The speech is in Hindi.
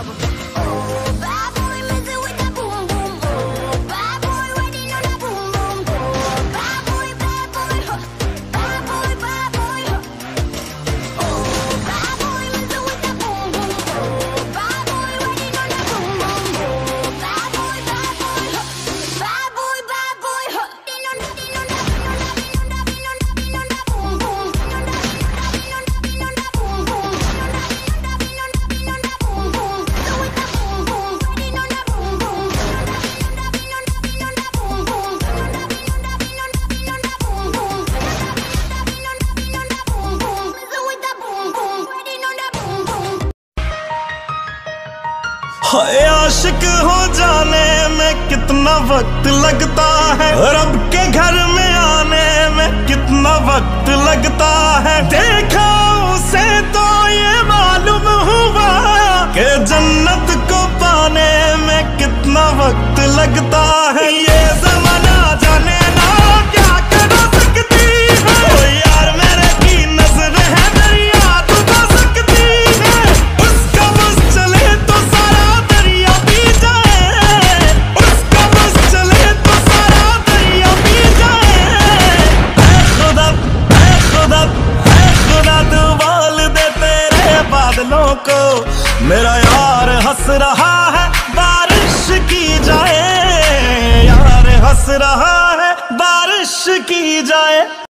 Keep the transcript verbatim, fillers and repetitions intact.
आशिक हो जाने में कितना वक्त लगता है, रब के घर में आने में कितना वक्त लगता है। देखा उसे तो ये मालूम हुआ कि जन्नत को पाने में कितना वक्त लगता है। ये ज़माना जाने ना क्या कर सकती है, ओ यार मेरे की नजर है दरिया डुबा सकती है। उसका बस चले तो सारा दरिया पी जाए, उसका बस चले तो सारा दरिया पी जाए। ऐ खुदा ऐ खुदा ऐ खुदा तू बोल दे तेरे बादलों को, मेरा यार हंस रहा है बारिश की जाए, यार हंस रहा है बारिश की जाए।